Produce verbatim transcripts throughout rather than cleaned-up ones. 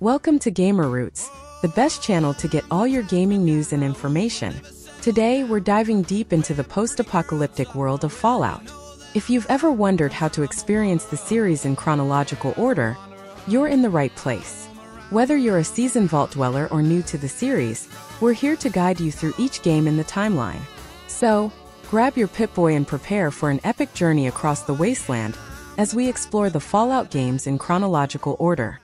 Welcome to Gamer Roots, the best channel to get all your gaming news and information. Today, we're diving deep into the post-apocalyptic world of Fallout. If you've ever wondered how to experience the series in chronological order, you're in the right place. Whether you're a seasoned Vault dweller or new to the series, we're here to guide you through each game in the timeline. So, grab your Pip-Boy and prepare for an epic journey across the Wasteland as we explore the Fallout games in chronological order.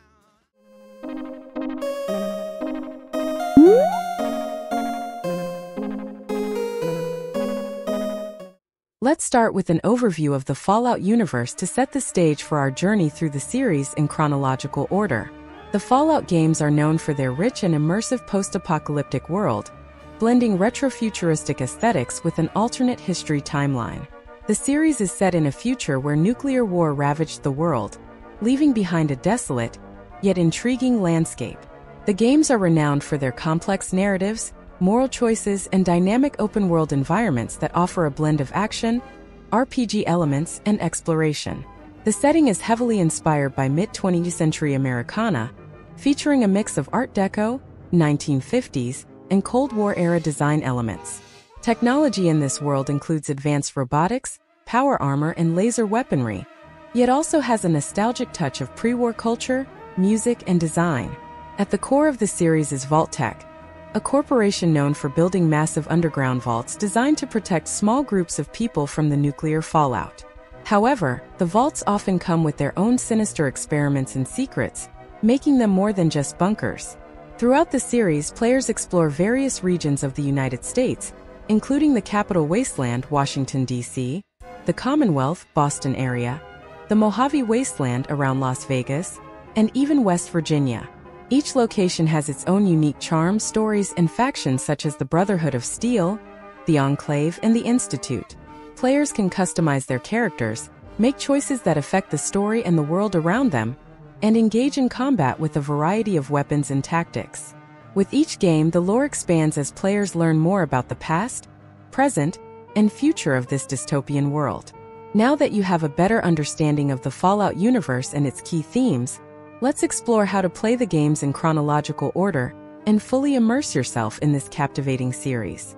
Let's start with an overview of the Fallout universe to set the stage for our journey through the series in chronological order. The Fallout games are known for their rich and immersive post-apocalyptic world, blending retrofuturistic aesthetics with an alternate history timeline. The series is set in a future where nuclear war ravaged the world, leaving behind a desolate, yet intriguing landscape. The games are renowned for their complex narratives, moral choices, and dynamic open-world environments that offer a blend of action, R P G elements, and exploration. The setting is heavily inspired by mid-twentieth century Americana, featuring a mix of Art Deco, nineteen fifties, and Cold War-era design elements. Technology in this world includes advanced robotics, power armor, and laser weaponry, yet also has a nostalgic touch of pre-war culture, music, and design. At the core of the series is Vault-Tec, a corporation known for building massive underground vaults designed to protect small groups of people from the nuclear fallout. However, the vaults often come with their own sinister experiments and secrets, making them more than just bunkers. Throughout the series, players explore various regions of the United States, including the capital Wasteland, Washington, D C, the Commonwealth, Boston area, the Mojave Wasteland around Las Vegas, and even West Virginia. Each location has its own unique charms, stories, and factions such as the Brotherhood of Steel, the Enclave, and the Institute. Players can customize their characters, make choices that affect the story and the world around them, and engage in combat with a variety of weapons and tactics. With each game, the lore expands as players learn more about the past, present, and future of this dystopian world. Now that you have a better understanding of the Fallout universe and its key themes, let's explore how to play the games in chronological order and fully immerse yourself in this captivating series.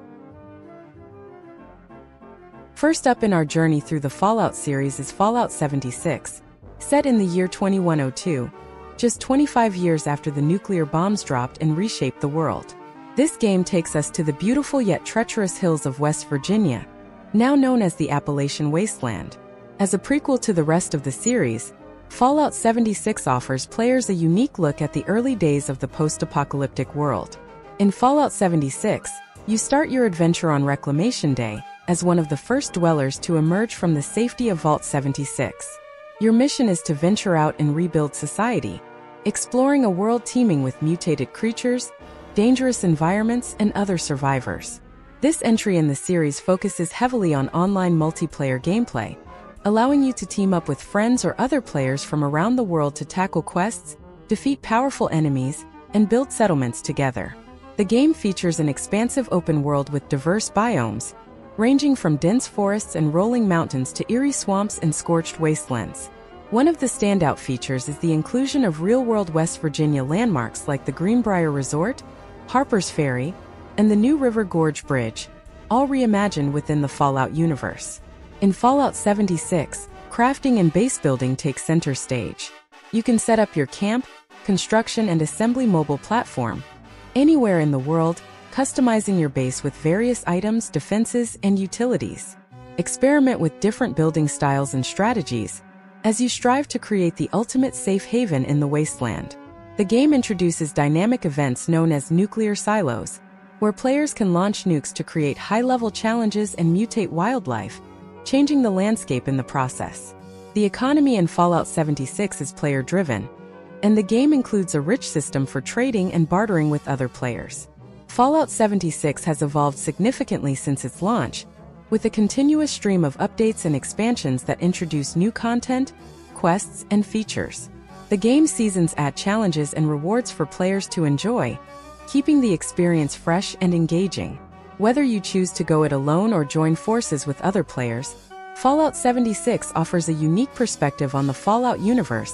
First up in our journey through the Fallout series is Fallout seventy-six, set in the year twenty-one oh two, just twenty-five years after the nuclear bombs dropped and reshaped the world. This game takes us to the beautiful yet treacherous hills of West Virginia, now known as the Appalachian Wasteland. As a prequel to the rest of the series, Fallout seventy-six offers players a unique look at the early days of the post-apocalyptic world. In Fallout seventy-six, you start your adventure on Reclamation Day as one of the first dwellers to emerge from the safety of Vault seventy-six. Your mission is to venture out and rebuild society, exploring a world teeming with mutated creatures, dangerous environments, and other survivors. This entry in the series focuses heavily on online multiplayer gameplay, allowing you to team up with friends or other players from around the world to tackle quests, defeat powerful enemies, and build settlements together. The game features an expansive open world with diverse biomes, ranging from dense forests and rolling mountains to eerie swamps and scorched wastelands. One of the standout features is the inclusion of real-world West Virginia landmarks like the Greenbrier Resort, Harper's Ferry, and the New River Gorge Bridge, all reimagined within the Fallout universe. In Fallout seventy-six, crafting and base building take center stage. You can set up your camp, construction, and assembly mobile platform anywhere in the world, customizing your base with various items, defenses, and utilities. Experiment with different building styles and strategies as you strive to create the ultimate safe haven in the Wasteland. The game introduces dynamic events known as nuclear silos, where players can launch nukes to create high-level challenges and mutate wildlife, changing the landscape in the process. The economy in Fallout seventy-six is player-driven, and the game includes a rich system for trading and bartering with other players. Fallout seventy-six has evolved significantly since its launch, with a continuous stream of updates and expansions that introduce new content, quests, and features. The game's seasons add challenges and rewards for players to enjoy, keeping the experience fresh and engaging. Whether you choose to go it alone or join forces with other players, Fallout seventy-six offers a unique perspective on the Fallout universe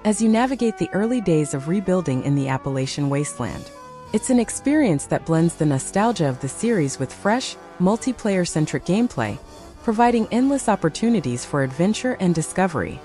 as you navigate the early days of rebuilding in the Appalachian Wasteland. It's an experience that blends the nostalgia of the series with fresh, multiplayer-centric gameplay, providing endless opportunities for adventure and discovery.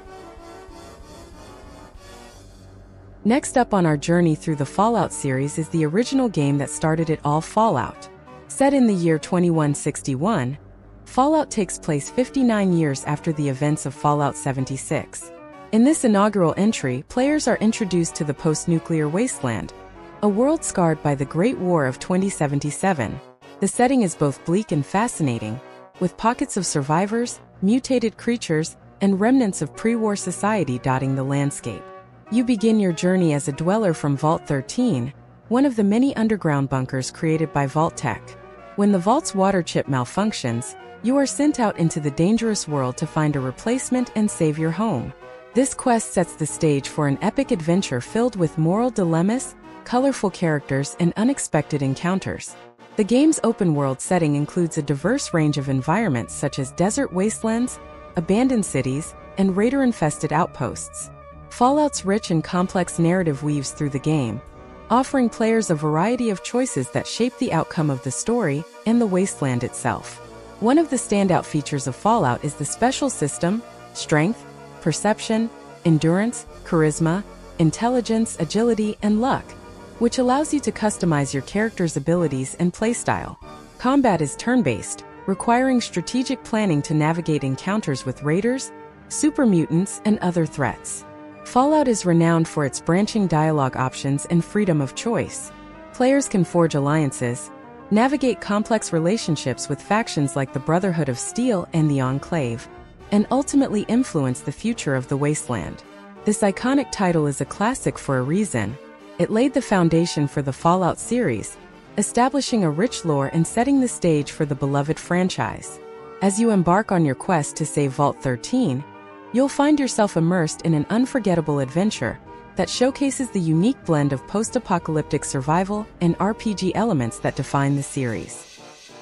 Next up on our journey through the Fallout series is the original game that started it all, Fallout. Set in the year twenty-one sixty-one, Fallout takes place fifty-nine years after the events of Fallout seventy-six. In this inaugural entry, players are introduced to the post-nuclear Wasteland, a world scarred by the Great War of twenty seventy-seven. The setting is both bleak and fascinating, with pockets of survivors, mutated creatures, and remnants of pre-war society dotting the landscape. You begin your journey as a dweller from Vault thirteen, one of the many underground bunkers created by Vault-Tec. When the vault's water chip malfunctions, you are sent out into the dangerous world to find a replacement and save your home. This quest sets the stage for an epic adventure filled with moral dilemmas, colorful characters, and unexpected encounters. The game's open-world setting includes a diverse range of environments such as desert wastelands, abandoned cities, and raider-infested outposts. Fallout's rich and complex narrative weaves through the game, offering players a variety of choices that shape the outcome of the story and the wasteland itself. One of the standout features of Fallout is the special system: strength, perception, endurance, charisma, intelligence, agility, and luck, which allows you to customize your character's abilities and playstyle. Combat is turn-based, requiring strategic planning to navigate encounters with raiders, super mutants, and other threats. Fallout is renowned for its branching dialogue options and freedom of choice. Players can forge alliances, navigate complex relationships with factions like the Brotherhood of Steel and the Enclave, and ultimately influence the future of the Wasteland. This iconic title is a classic for a reason. It laid the foundation for the Fallout series, establishing a rich lore and setting the stage for the beloved franchise. As you embark on your quest to save Vault thirteen, you'll find yourself immersed in an unforgettable adventure that showcases the unique blend of post-apocalyptic survival and R P G elements that define the series.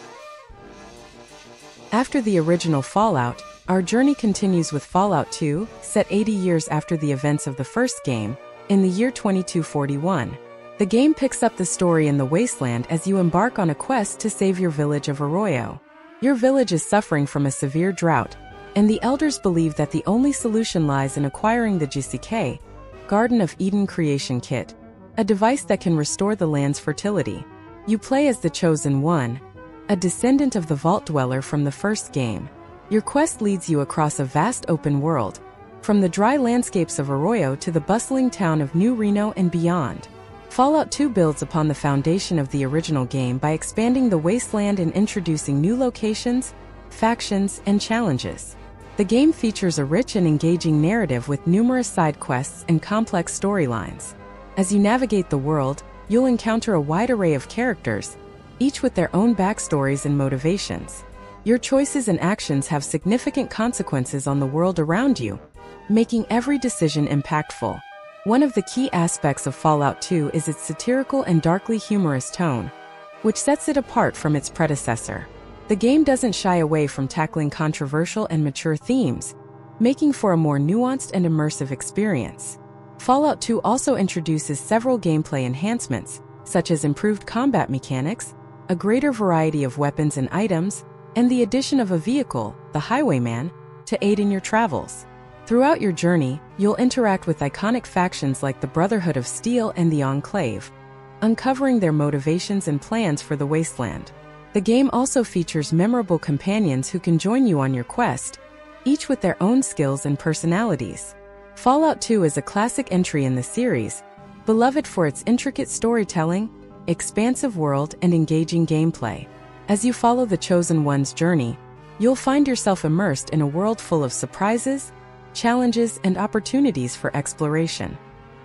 After the original Fallout, our journey continues with Fallout two, set eighty years after the events of the first game, in the year twenty-two forty-one. The game picks up the story in the Wasteland as you embark on a quest to save your village of Arroyo. Your village is suffering from a severe drought, and the elders believe that the only solution lies in acquiring the G C K, Garden of Eden Creation Kit, a device that can restore the land's fertility. You play as the Chosen One, a descendant of the Vault Dweller from the first game. Your quest leads you across a vast open world, from the dry landscapes of Arroyo to the bustling town of New Reno and beyond. Fallout two builds upon the foundation of the original game by expanding the Wasteland and introducing new locations, factions, and challenges. The game features a rich and engaging narrative with numerous side quests and complex storylines. As you navigate the world, you'll encounter a wide array of characters, each with their own backstories and motivations. Your choices and actions have significant consequences on the world around you, making every decision impactful. One of the key aspects of Fallout two is its satirical and darkly humorous tone, which sets it apart from its predecessor. The game doesn't shy away from tackling controversial and mature themes, making for a more nuanced and immersive experience. Fallout two also introduces several gameplay enhancements, such as improved combat mechanics, a greater variety of weapons and items, and the addition of a vehicle, the Highwayman, to aid in your travels. Throughout your journey, you'll interact with iconic factions like the Brotherhood of Steel and the Enclave, uncovering their motivations and plans for the Wasteland. The game also features memorable companions who can join you on your quest, each with their own skills and personalities. Fallout two is a classic entry in the series, beloved for its intricate storytelling, expansive world, and engaging gameplay. As you follow the Chosen One's journey, you'll find yourself immersed in a world full of surprises, challenges, and opportunities for exploration.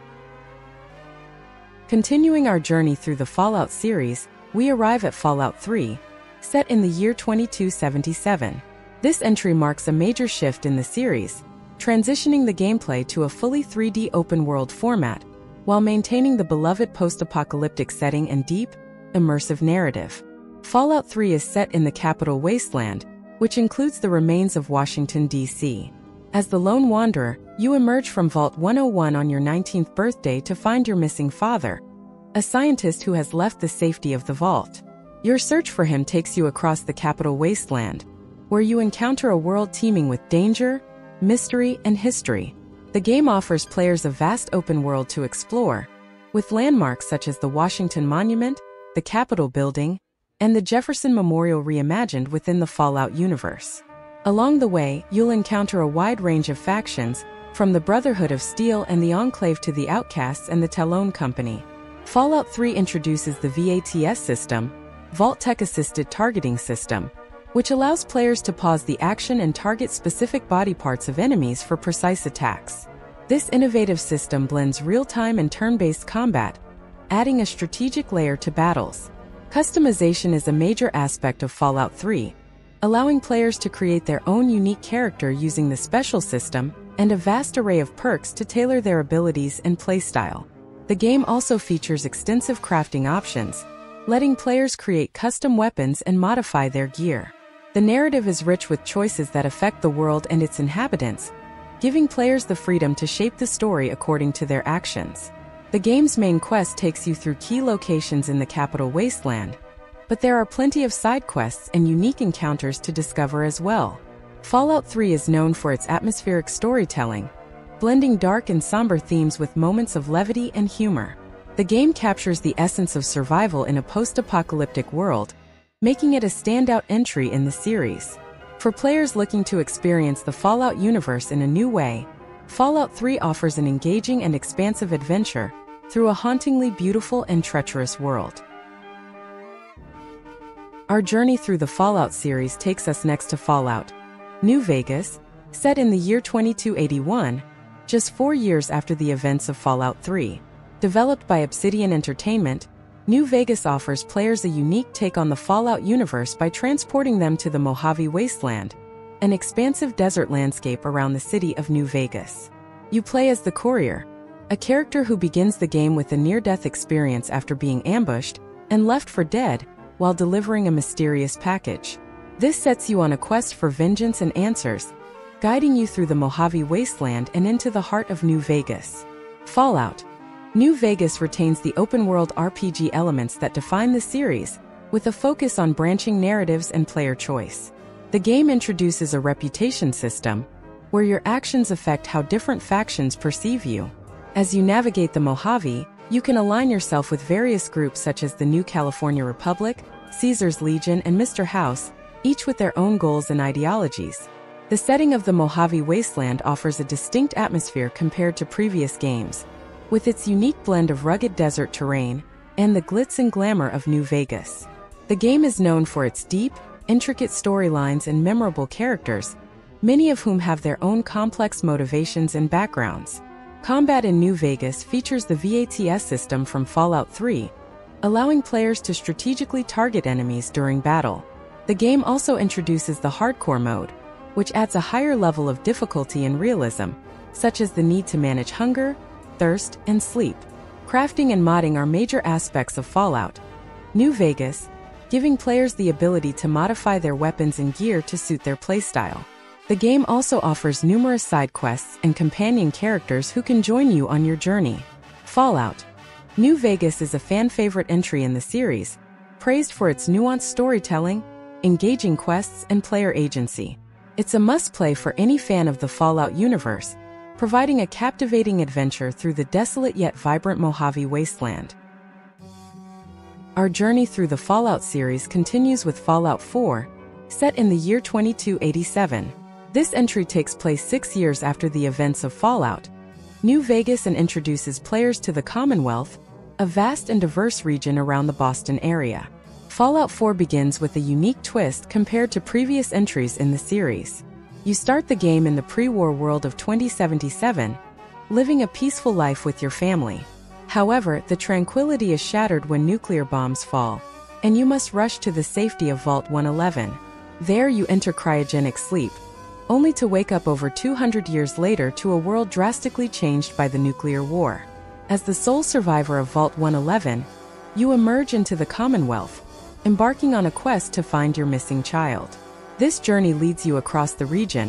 Continuing our journey through the Fallout series, we arrive at Fallout three, set in the year twenty-two seventy-seven. This entry marks a major shift in the series, transitioning the gameplay to a fully three D open-world format, while maintaining the beloved post-apocalyptic setting and deep, immersive narrative. Fallout three is set in the capital Wasteland, which includes the remains of Washington, D C As the lone wanderer, You emerge from Vault one oh one on your nineteenth birthday to find your missing father, a scientist who has left the safety of the vault. Your search for him takes you across the capital Wasteland, where you encounter a world teeming with danger, mystery, and history. The game offers players a vast open world to explore, with landmarks such as the Washington Monument, the Capitol Building, and the Jefferson Memorial reimagined within the Fallout universe. Along the way, you'll encounter a wide range of factions, from the Brotherhood of Steel and the Enclave to the Outcasts and the Talon Company. Fallout three introduces the V A T S system, Vault-Tech-Assisted Targeting System, which allows players to pause the action and target specific body parts of enemies for precise attacks. This innovative system blends real-time and turn-based combat, adding a strategic layer to battles. Customization is a major aspect of Fallout three, allowing players to create their own unique character using the special system and a vast array of perks to tailor their abilities and playstyle. The game also features extensive crafting options, letting players create custom weapons and modify their gear. The narrative is rich with choices that affect the world and its inhabitants, giving players the freedom to shape the story according to their actions. The game's main quest takes you through key locations in the capital Wasteland, but there are plenty of side quests and unique encounters to discover as well. Fallout three is known for its atmospheric storytelling, blending dark and somber themes with moments of levity and humor. The game captures the essence of survival in a post-apocalyptic world, making it a standout entry in the series. For players looking to experience the Fallout universe in a new way, Fallout three offers an engaging and expansive adventure through a hauntingly beautiful and treacherous world. Our journey through the Fallout series takes us next to Fallout New Vegas, set in the year twenty-two eighty-one, just four years after the events of Fallout three. Developed by Obsidian Entertainment, New Vegas offers players a unique take on the Fallout universe by transporting them to the Mojave Wasteland, an expansive desert landscape around the city of New Vegas. You play as the Courier, a character who begins the game with a near-death experience after being ambushed and left for dead while delivering a mysterious package. This sets you on a quest for vengeance and answers, guiding you through the Mojave Wasteland and into the heart of New Vegas. Fallout New Vegas retains the open-world R P G elements that define the series, with a focus on branching narratives and player choice. The game introduces a reputation system, where your actions affect how different factions perceive you. As you navigate the Mojave, you can align yourself with various groups such as the New California Republic, Caesar's Legion, and Mister House, each with their own goals and ideologies. The setting of the Mojave Wasteland offers a distinct atmosphere compared to previous games, with its unique blend of rugged desert terrain and the glitz and glamour of New Vegas. The game is known for its deep, intricate storylines and memorable characters, many of whom have their own complex motivations and backgrounds. Combat in New Vegas features the V A T S system from Fallout three, allowing players to strategically target enemies during battle. The game also introduces the Hardcore mode, which adds a higher level of difficulty and realism, such as the need to manage hunger, thirst, and sleep. Crafting and modding are major aspects of Fallout New Vegas, giving players the ability to modify their weapons and gear to suit their playstyle. The game also offers numerous side quests and companion characters who can join you on your journey. Fallout New Vegas is a fan-favorite entry in the series, praised for its nuanced storytelling, engaging quests, and player agency. It's a must-play for any fan of the Fallout universe, providing a captivating adventure through the desolate yet vibrant Mojave Wasteland. Our journey through the Fallout series continues with Fallout four, set in the year twenty-two eighty-seven. This entry takes place six years after the events of Fallout New Vegas and introduces players to the Commonwealth, a vast and diverse region around the Boston area. Fallout four begins with a unique twist compared to previous entries in the series. You start the game in the pre-war world of twenty seventy-seven, living a peaceful life with your family. However, the tranquility is shattered when nuclear bombs fall, and you must rush to the safety of Vault one eleven. There you enter cryogenic sleep, only to wake up over two hundred years later to a world drastically changed by the nuclear war. As the sole survivor of Vault one eleven, you emerge into the Commonwealth, embarking on a quest to find your missing child. This journey leads you across the region,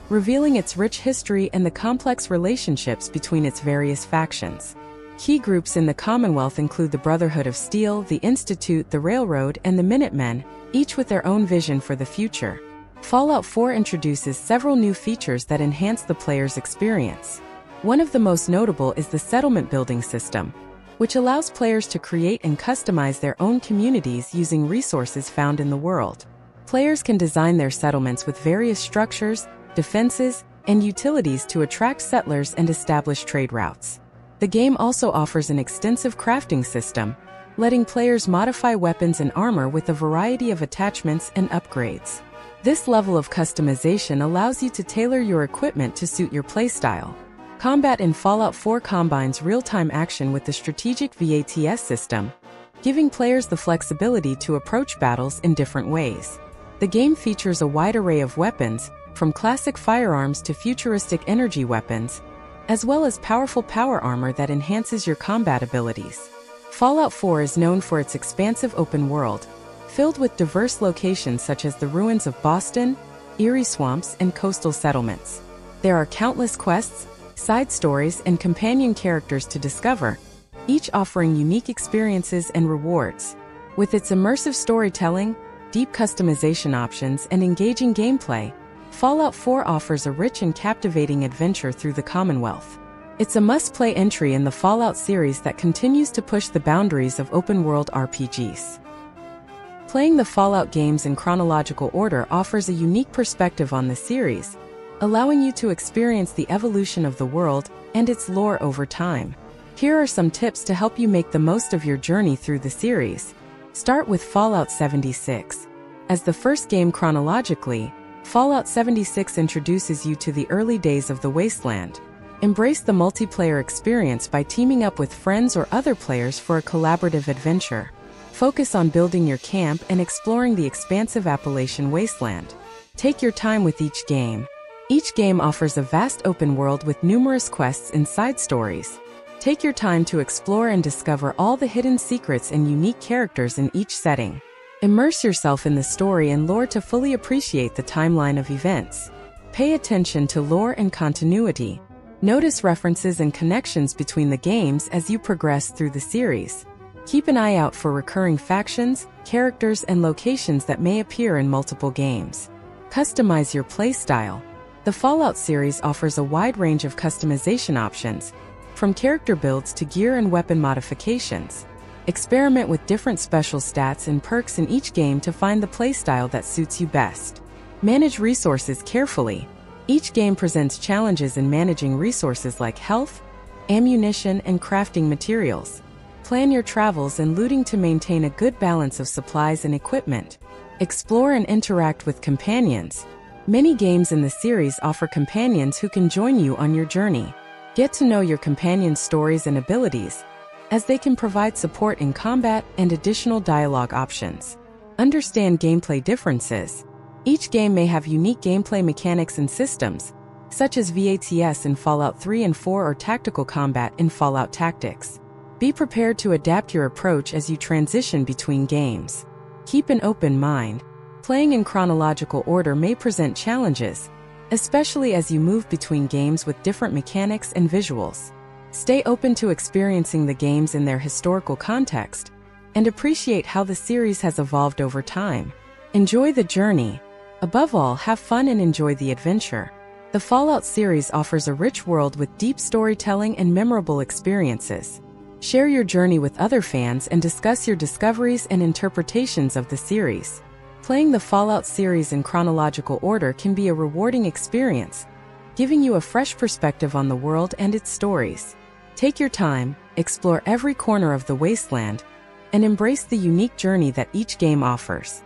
revealing its rich history and the complex relationships between its various factions. Key groups in the Commonwealth include the Brotherhood of Steel, the Institute, the Railroad, and the Minutemen, each with their own vision for the future. Fallout four introduces several new features that enhance the player's experience. One of the most notable is the settlement building system, which allows players to create and customize their own communities using resources found in the world. Players can design their settlements with various structures, defenses, and utilities to attract settlers and establish trade routes. The game also offers an extensive crafting system, letting players modify weapons and armor with a variety of attachments and upgrades. This level of customization allows you to tailor your equipment to suit your playstyle. Combat in Fallout four combines real-time action with the strategic V A T S system, giving players the flexibility to approach battles in different ways. The game features a wide array of weapons, from classic firearms to futuristic energy weapons, as well as powerful power armor that enhances your combat abilities. Fallout four is known for its expansive open world, filled with diverse locations such as the ruins of Boston, eerie swamps, and coastal settlements. There are countless quests, side stories, and companion characters to discover, each offering unique experiences and rewards. With its immersive storytelling, deep customization options, and engaging gameplay, Fallout four offers a rich and captivating adventure through the Commonwealth. It's a must-play entry in the Fallout series that continues to push the boundaries of open-world R P Gs. Playing the Fallout games in chronological order offers a unique perspective on the series, allowing you to experience the evolution of the world and its lore over time. Here are some tips to help you make the most of your journey through the series. Start with Fallout seventy-six. As the first game chronologically, Fallout seventy-six introduces you to the early days of the Wasteland. Embrace the multiplayer experience by teaming up with friends or other players for a collaborative adventure. Focus on building your camp and exploring the expansive Appalachian Wasteland. Take your time with each game. Each game offers a vast open world with numerous quests and side stories. Take your time to explore and discover all the hidden secrets and unique characters in each setting. Immerse yourself in the story and lore to fully appreciate the timeline of events. Pay attention to lore and continuity. Notice references and connections between the games as you progress through the series. Keep an eye out for recurring factions, characters, and locations that may appear in multiple games. Customize your playstyle. The Fallout series offers a wide range of customization options, from character builds to gear and weapon modifications. Experiment with different special stats and perks in each game to find the playstyle that suits you best. Manage resources carefully. Each game presents challenges in managing resources like health, ammunition, and crafting materials. Plan your travels and looting to maintain a good balance of supplies and equipment. Explore and interact with companions. Many games in the series offer companions who can join you on your journey. Get to know your companion's stories and abilities, as they can provide support in combat and additional dialogue options. Understand gameplay differences. Each game may have unique gameplay mechanics and systems, such as V A T S in Fallout three and four or tactical combat in Fallout Tactics. Be prepared to adapt your approach as you transition between games. Keep an open mind. Playing in chronological order may present challenges, especially as you move between games with different mechanics and visuals. Stay open to experiencing the games in their historical context, and appreciate how the series has evolved over time. Enjoy the journey. Above all, have fun and enjoy the adventure. The Fallout series offers a rich world with deep storytelling and memorable experiences. Share your journey with other fans and discuss your discoveries and interpretations of the series. Playing the Fallout series in chronological order can be a rewarding experience, giving you a fresh perspective on the world and its stories. Take your time, explore every corner of the Wasteland, and embrace the unique journey that each game offers.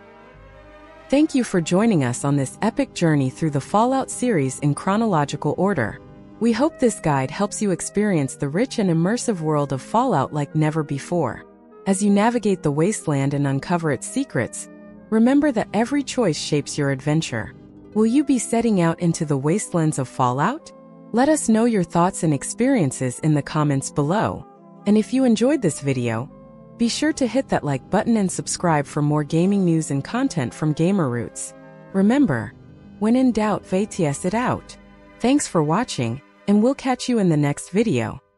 Thank you for joining us on this epic journey through the Fallout series in chronological order. We hope this guide helps you experience the rich and immersive world of Fallout like never before. As you navigate the Wasteland and uncover its secrets, remember that every choice shapes your adventure. Will you be setting out into the wastelands of Fallout? Let us know your thoughts and experiences in the comments below. And if you enjoyed this video, be sure to hit that like button and subscribe for more gaming news and content from Gamer Roots. Remember, When in doubt, V T S it out. Thanks for watching, and we'll catch you in the next video.